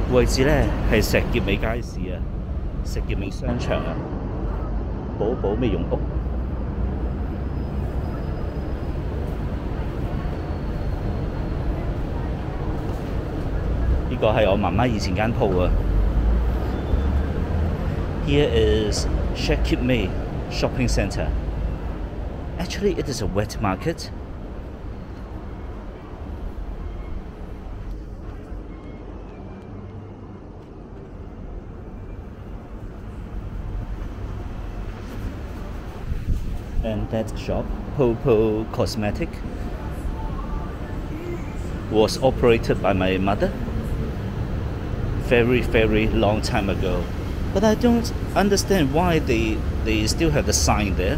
位置咧係石硤尾街市啊，石硤尾商場啊，寶寶美容屋。呢個係我媽媽以前間鋪啊。Here is Shek Kip Mei Shopping Centre. Actually, it is a wet market. And that shop, Popo Cosmetic, was operated by my mother very long time ago. But I don't understand why they still have the sign there.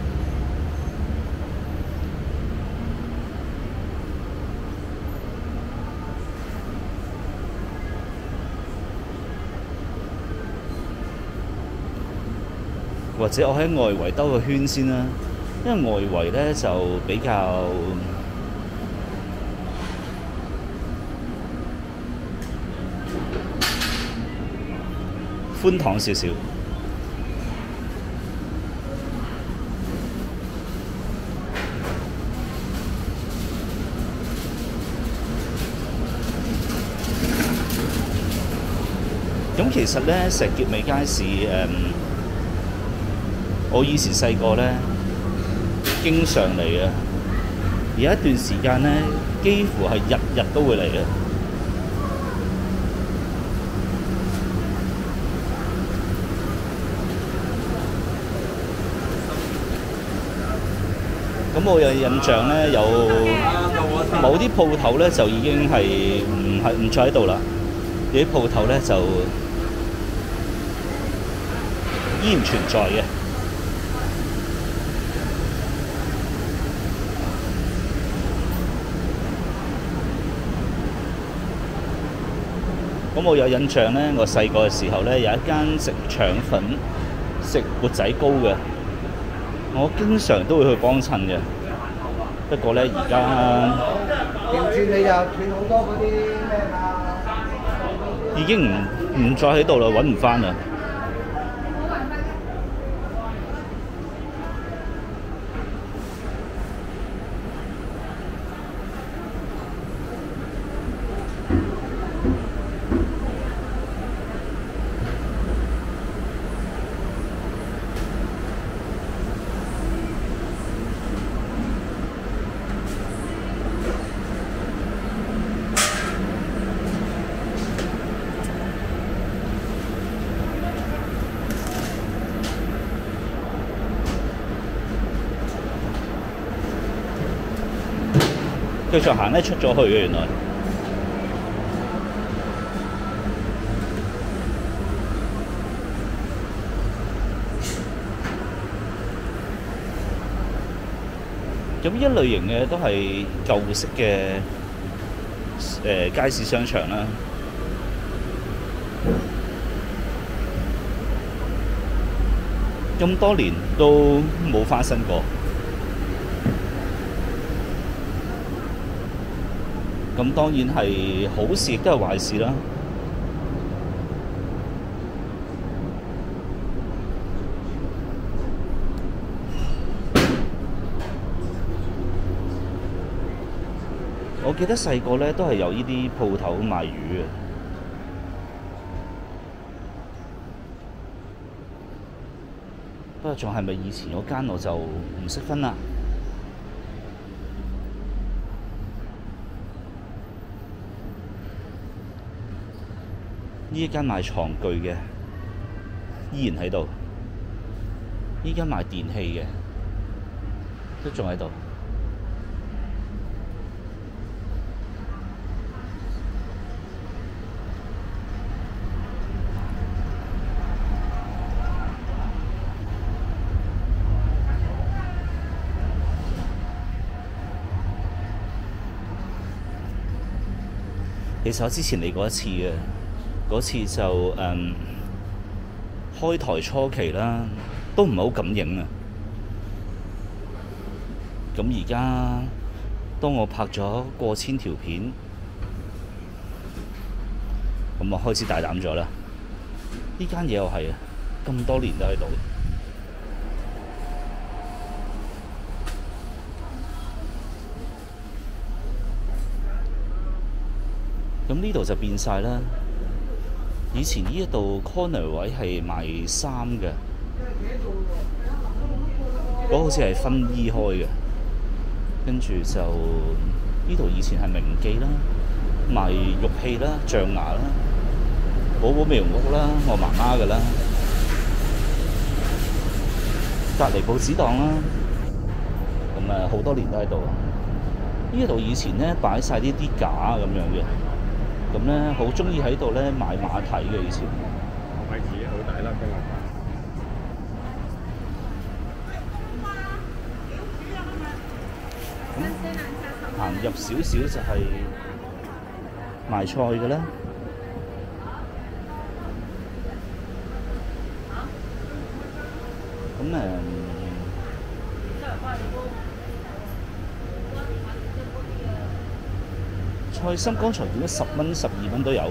或者我喺外圍兜個圈先啦，因為外圍咧就比較寬敞少少。咁其實咧，石硤尾街市我以前細個咧經常嚟嘅，有一段時間咧幾乎係日日都會嚟嘅。咁我有印象咧，有某啲鋪頭咧就已經係唔再喺度啦，有啲鋪頭咧就依然存在嘅。咁我有印象咧，我細個嘅時候咧，有一間食腸粉、食缽仔糕嘅，我經常都會去幫襯嘅。不過咧，而家調轉你就斷好多嗰啲咩啊， 已經唔再喺度啦，揾唔翻啦。繼續行咧，出咗去嘅原來。咁一類型嘅都係舊式嘅街市商場啦。咁多年都冇翻新過。咁當然係好事，亦都係壞事啦。我記得細個咧都係有呢啲鋪頭賣魚嘅，不過仲係咪以前嗰間我就唔識分啦。呢一間賣床具嘅依然喺度，呢間賣電器嘅都仲喺度。其實我之前嚟過一次嘅。嗰次就開台初期啦，都唔係好敢影啊。咁而家當我拍咗過千條片， 咁我開始大膽咗啦。呢間嘢又係啊，咁多年都喺度。咁呢度就變晒啦。以前呢一度 corner 位係賣衫嘅，嗰好似係分醫開嘅。跟住就呢度以前係名記啦，賣玉器啦、象牙啦、寶寶美容屋啦，我媽媽嘅啦。隔離報紙檔啦，咁好多年都喺度。呢度以前咧擺晒呢啲架咁樣嘅。咁咧好中意喺度咧買馬蹄嘅以前。 位置好大粒嘅喇。 行入少少就係賣菜嘅啦。咁菜心剛才見到10蚊、12蚊都有，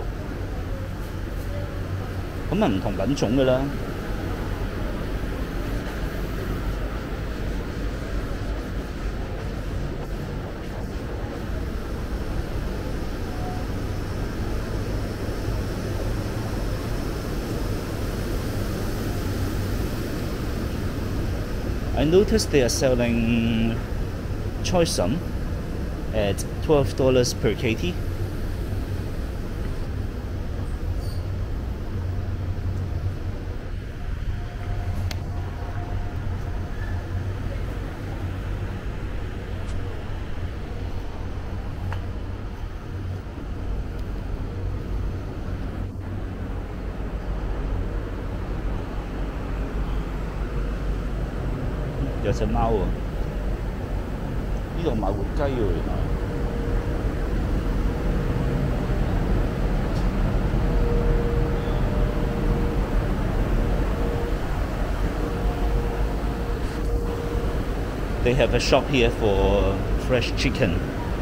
咁唔同品種嘅啦。I noticed they are selling choy sum at $12 per kg.有隻貓喎，呢度買活雞喎原來。They have a shop here for fresh chicken.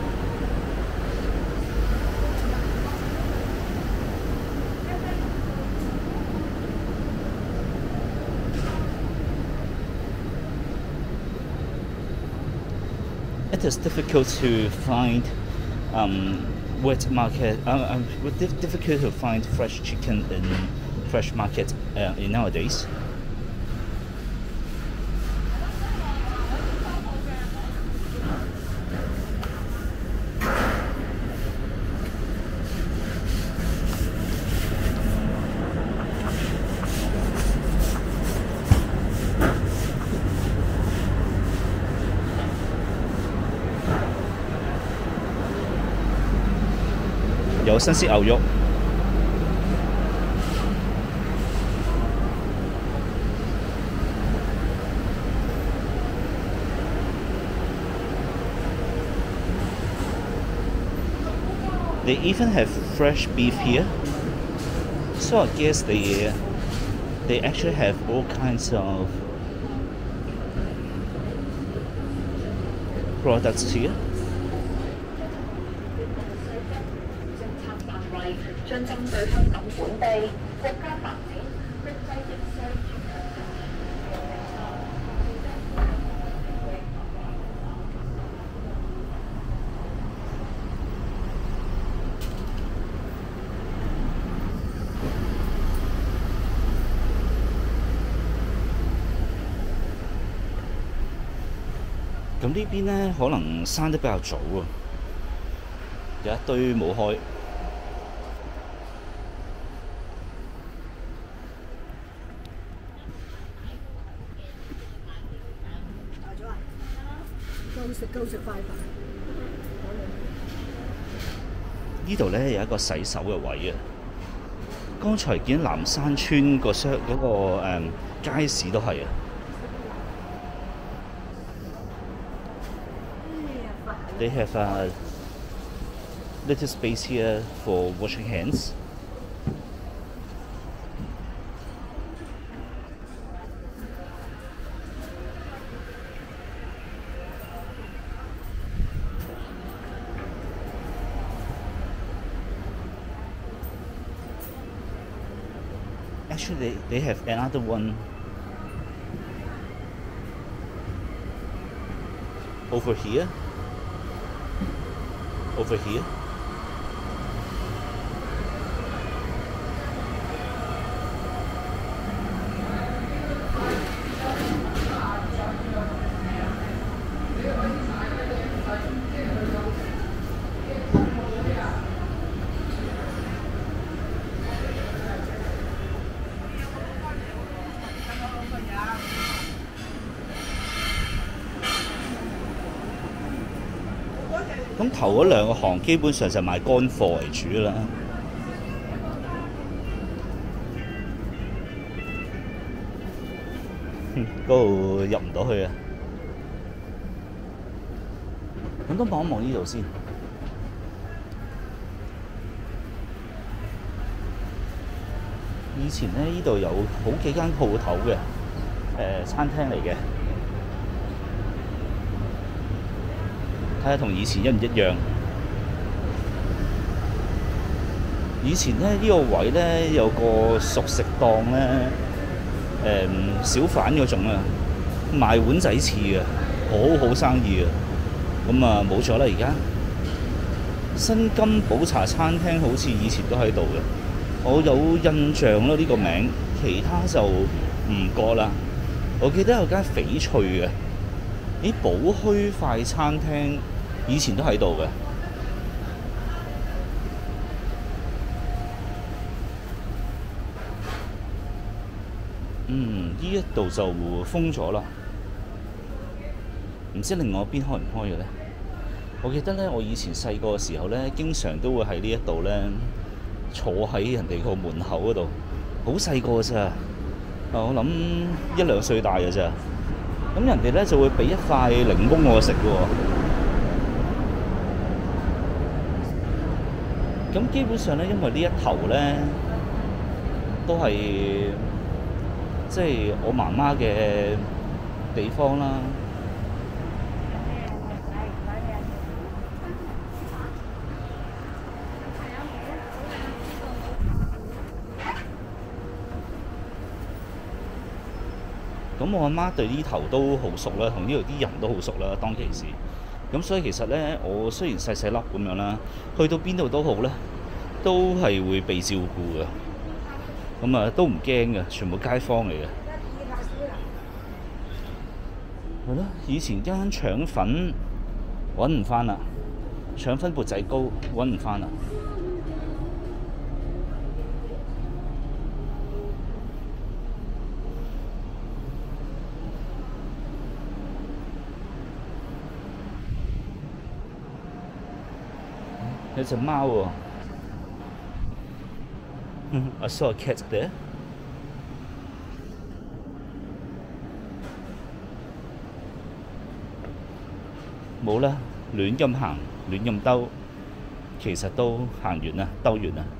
It is difficult to find wet market. Difficult to find fresh chicken in fresh market in nowadays.有新鮮牛肉，They even have fresh beef here, so I guess they actually have all kinds of products here. 將針對香港本地國家發展國際形勢。 咁呢邊咧可能閂得比較早啊，有一堆冇開。 夠食快飯。 呢度咧有一個洗手嘅位啊！剛才見南山村個街市都係啊。They have a little space here for washing hands. actually they have another one over here. Over here.咁頭嗰兩個行基本上就賣乾貨為主啦。嗰度入唔到去啊！咁都望一望呢度先。以前咧，呢度有好幾間鋪頭嘅，餐廳嚟嘅。睇下同以前一唔一樣。以前咧呢個位咧有個熟食檔咧，小販嗰種啊，賣碗仔翅嘅，好好生意啊。咁啊冇咗啦，而家新金寶茶餐廳好似以前都喺度嘅，我有印象咯呢個名，其他就唔覺啦。我記得有間翡翠嘅。咦，寶墟快餐廳以前都喺度嘅。呢一度就封咗啦，唔知另外一邊開唔開嘅咧？我記得咧，我以前細個嘅時候咧，經常都會喺呢一度咧坐喺人哋個門口嗰度，好細個咋，我諗1、2歲大嘅咋。咁人哋咧就會俾一塊檸檬我食嘅喎。咁基本上咧，因為呢一頭咧都係即係我媽媽嘅地方啦。咁我阿媽對呢頭都好熟啦，同呢度啲人都好熟啦，當其時。咁所以其實咧，我雖然細細粒咁樣啦，去到邊度都好咧，都係會被照顧嘅。咁啊，都唔驚嘅，全部街坊嚟嘅。係咯，以前間腸粉揾唔翻啦，腸粉缽仔糕揾唔翻啦。有隻貓喎。I saw a cat there。冇啦，亂咁行，亂咁兜，其實都行完啦，兜完啦。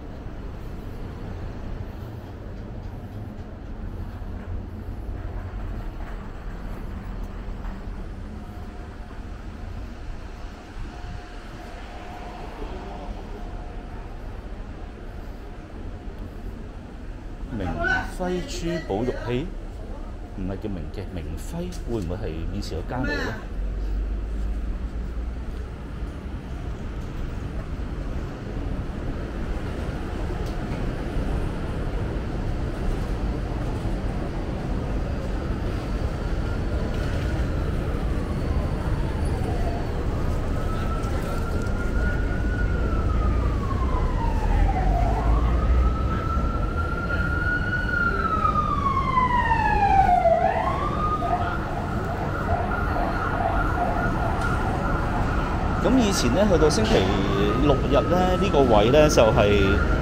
明輝珠寶玉器唔係叫明嘅，明輝會唔會係以前有間嚟嘅咧？咁以前咧，去到星期6日咧，呢個位咧就係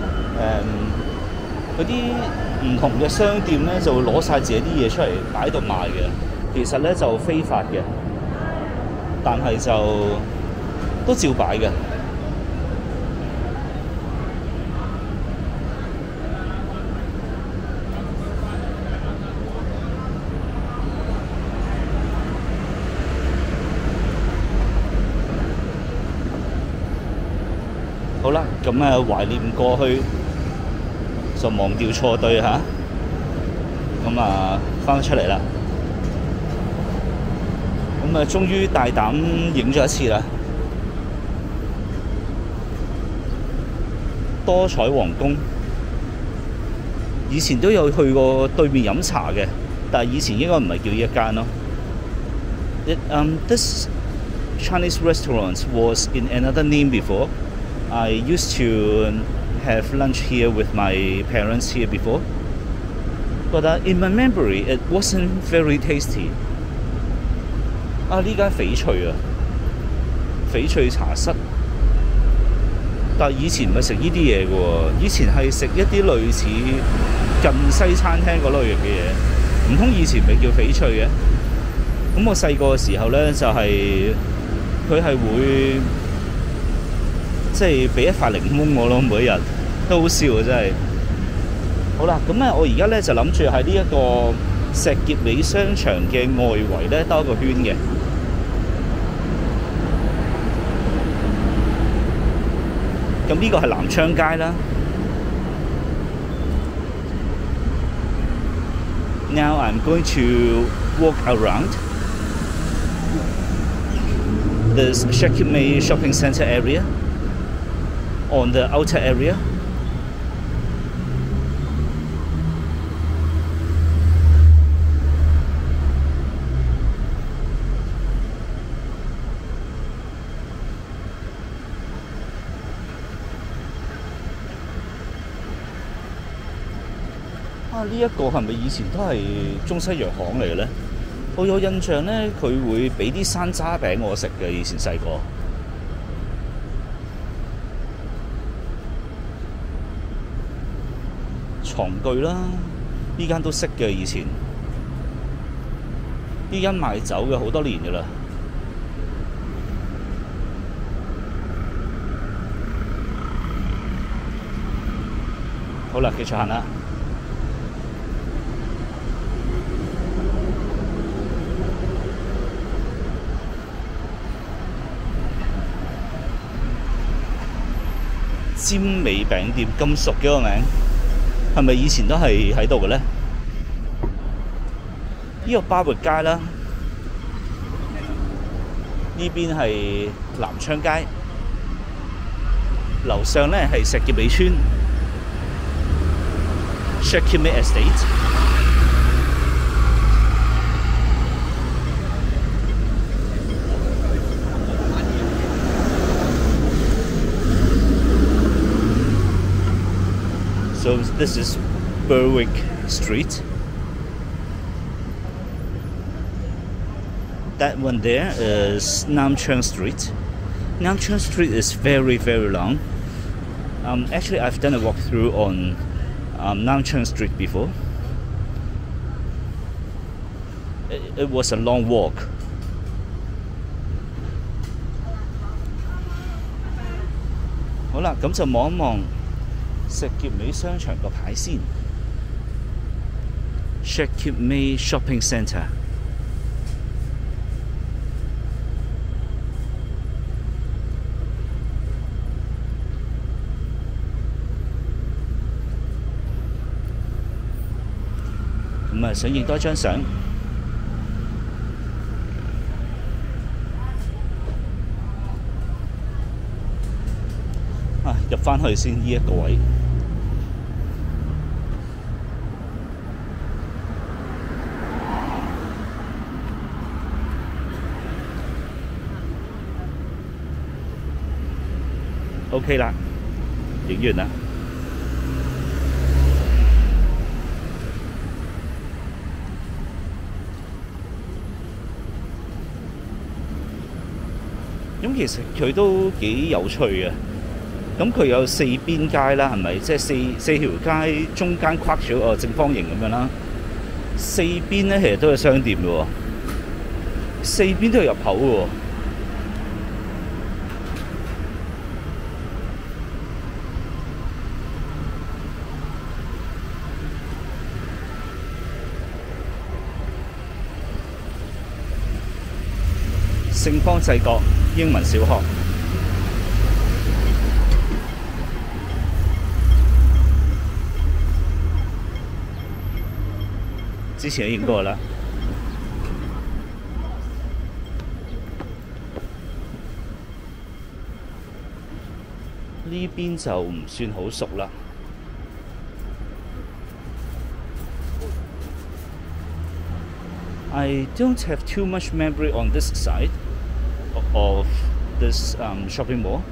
嗰啲唔同嘅商店咧，就會攞晒自己啲嘢出嚟擺喺度賣嘅。其實咧就非法嘅，但係就都照擺嘅。好啦，咁懷念過去， 就忘掉錯對嚇，咁翻出嚟啦。咁終於大膽影咗一次啦。多彩皇宮，以前都有去過對面飲茶嘅，但係以前應該唔係叫呢一間咯。This Chinese restaurant was in another name before. I used to have lunch here with my parents here before, but in my memory, it wasn't very tasty. 呢間翡翠啊，翡翠茶室。但係以前唔係食呢啲嘢嘅喎，以前係食一啲類似近西餐廳嗰類型嘅嘢，唔通以前咪叫翡翠嘅？咁我細個嘅時候咧，就係佢係會即係俾一塊檸檬我咯，每日都好笑啊！真係。好啦，咁我而家咧就諗住喺呢一個石硤尾商場嘅外圍咧兜一個圈嘅。咁呢個係南昌街啦。Now I'm going to walk around this Shek Kip Mei shopping center area on the outer area.呢一個係咪以前都係中西藥行嚟嘅咧？我有印象咧，佢會俾啲山楂餅我食嘅，以前細個。床具啦，呢間都識嘅，以前。呢間賣酒嘅好多年㗎啦。好啦，繼續行啦。尖尾餅店咁熟嘅個名，係咪以前都係喺度嘅咧？呢個巴活街啦，呢邊係南昌街，樓上咧係石硤尾村 Shek Kip Mei Estate。So this is Berwick Street. That one there is Nam Chang Street. Nam Chang Street is very, very long. Actually, I've done a walkthrough on Nam Chang Street before. It was a long walk. 好啦，咁就望一望石硤尾商場個牌先。Shek Kip Mei Shopping Centre。咁想影多張相。入返去先呢一個位。OK 啦，影完啦。咁其實佢都幾有趣嘅。咁佢有四邊街啦，係咪？即係四條街中間框住個正方形咁樣啦。四邊咧其實都有商店嘅喎，四邊都有入口嘅喎。聖方濟各英文小學。 之前影過啦。呢邊就唔算好熟啦。I don't have too much memory on this side of this shopping mall.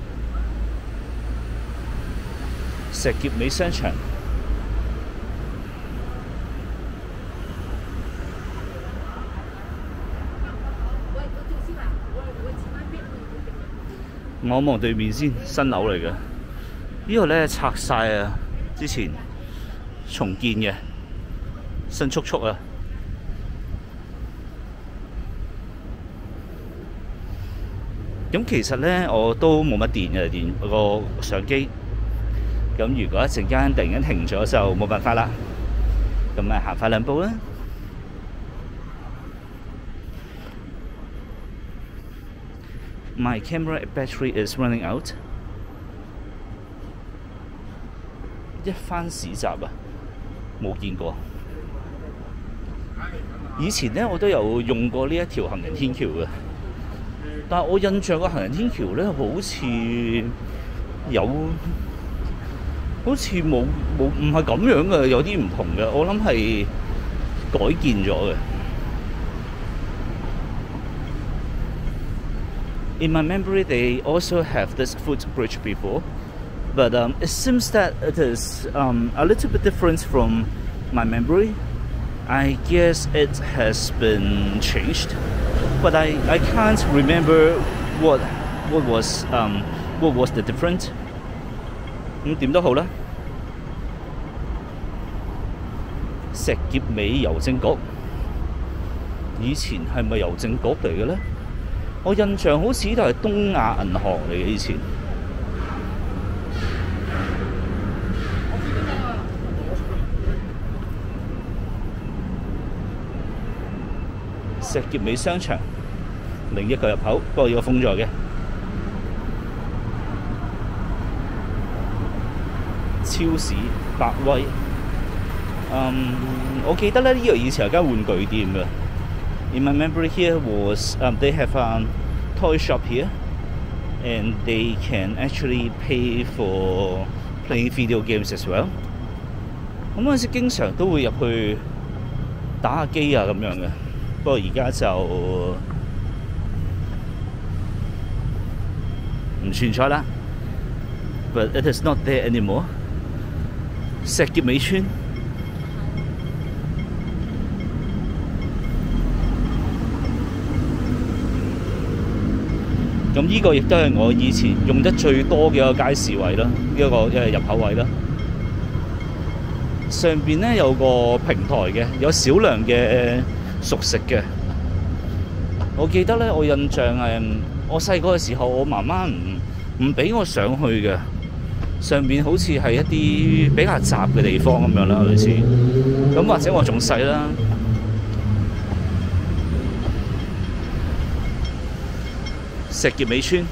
石硤尾商場。我望對面先，新樓嚟嘅。呢個咧拆晒啊，之前重建嘅，新速速啊。咁其實咧我都冇乜電嘅個相機。咁如果一陣間突然間停咗就冇辦法啦。咁咪行快兩步啦。My camera battery is running out。一番市集啊，冇見過。以前咧我都有用過呢一條行人天橋嘅，但係我印象個行人天橋咧好似冇唔係咁樣嘅，有啲唔同嘅。我諗係改建咗嘅。In my memory, they also have this footbridge before, but it seems that it is a little bit different from my memory. I guess it has been changed, but I can't remember what was the difference. 咁點都好啦。石硤尾郵政局以前係咪郵政局嚟嘅咧？我印象好似呢度係東亞銀行嚟嘅以前。石硤尾商場另一個入口，不過要封咗嘅。超市百威，我記得咧呢度以前有間玩具店嘅。In my memory here was they have a toy shop here, and they can actually pay for playing video games as well. 咁嗰陣時經常都會入去打下機啊咁樣嘅，不過而家就唔存在啦。But it is not there anymore. 石硤尾村。咁呢個亦都係我以前用得最多嘅一個街市位啦，一個入口位啦。上邊咧有個平台嘅，有少量嘅熟食嘅。我記得咧，我印象我細個嘅時候，我媽媽唔俾我上去嘅。上邊好似係一啲比較雜嘅地方咁樣啦，類似。咁或者我仲細啦。石硤尾村，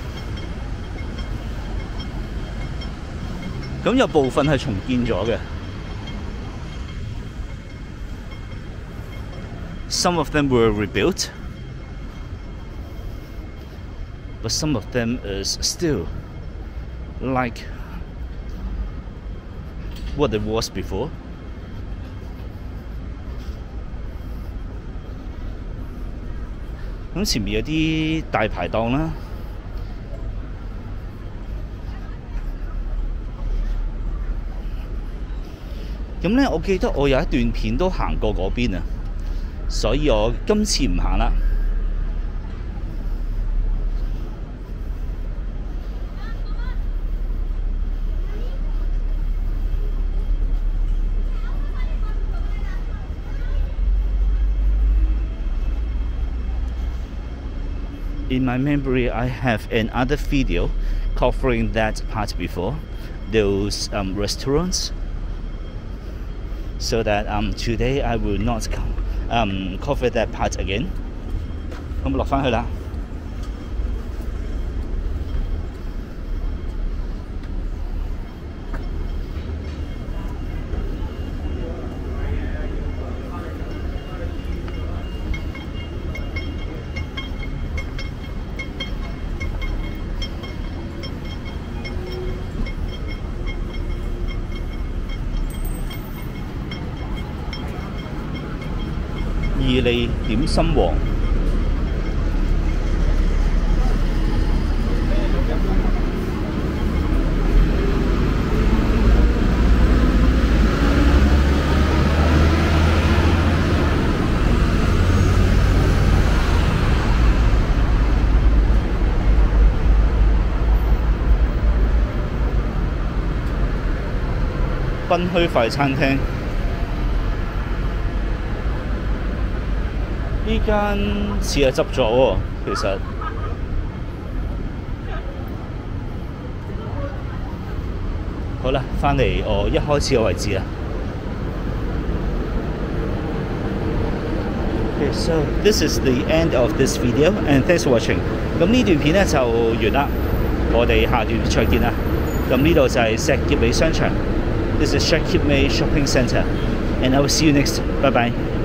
咁有部分係重建咗嘅。Some of them were rebuilt, but some of them is still like what it was before. 咁前面有啲大排檔啦，咁咧我記得我有一段片都行過嗰邊啊，所以我今次唔行啦。In my memory, I have another video covering that part before, those restaurants. So that today I will not cover that part again. 咁落返去啦。 義利點心王。賓墟快餐廳，呢間似係執咗喎，其實。好啦，返嚟我一開始嘅位置啦。Okay, so this is the end of this video, and thanks for watching. 咁呢段片咧就完啦，我哋下段再見啦。咁呢度就係石硤尾商場。This is Shek Kip Mei Shopping Centre, and I will see you next. Bye bye.